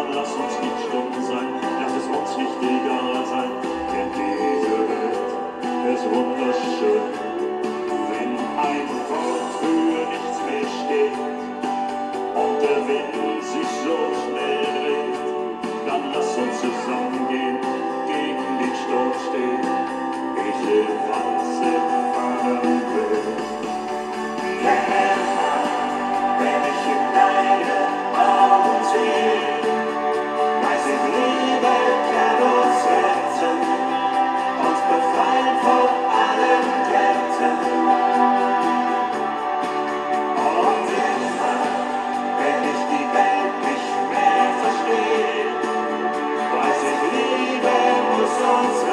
lass uns nicht stumm sein, lass es uns nicht egal sein, denn diese Welt ist wunderschön. Wenn ein Wort für nichts mehr steht und der Wind sich so schnell dreht, dann lass uns zusammengehen, gegen den Sturm stehen. Ich weiß, fahren will. Wenn ich in deine Augen sehe, weiß ich, Liebe kann uns retten, uns befreien von allen Ketten. Und immer, wenn ich die Welt nicht mehr verstehe, weiß ich, Liebe muss uns retten.